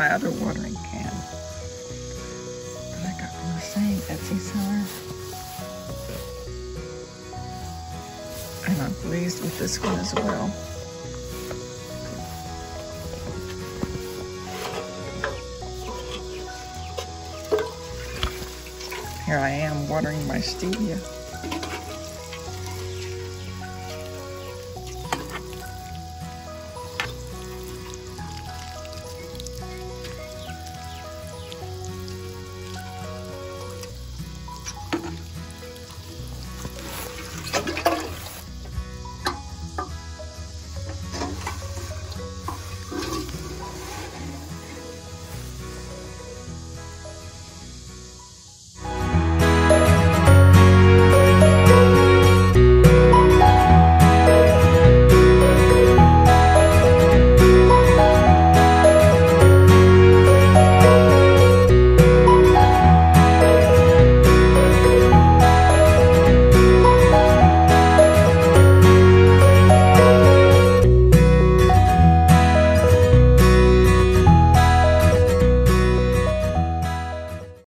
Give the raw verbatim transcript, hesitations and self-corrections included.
my other watering can. And I got from the same Etsy seller. And I'm pleased with this one as well. Here I am watering my stevia.